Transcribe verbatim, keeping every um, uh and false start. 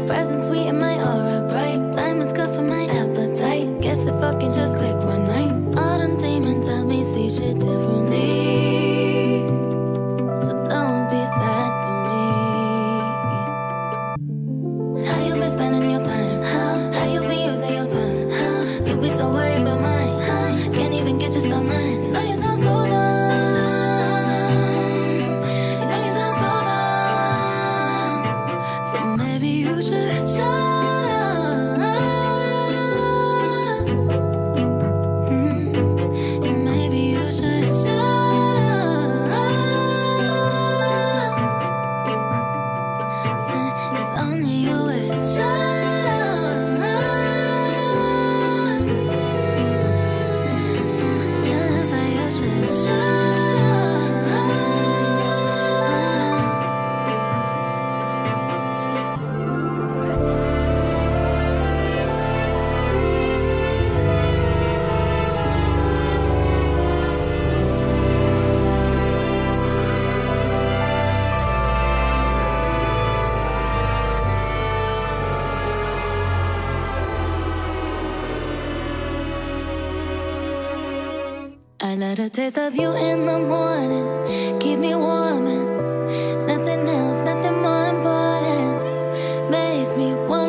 your presence sweet and my aura bright. Time is good for my appetite. Guess it fucking just clicked one night. All them demons help me see shit differently. So don't be sad for me. How you been spending your time? How, how you be using your time? How, you be so worried about mine? How, can't even get yourself mine. You know you sound so dumb. You know you sound so dumb. So maybe you should shut up. Mm, and maybe you should shut up. Say, if only you would shut up. Yeah, that's why you should shut up. I let a taste of you in the morning, keep me warm and nothing else, nothing more important makes me want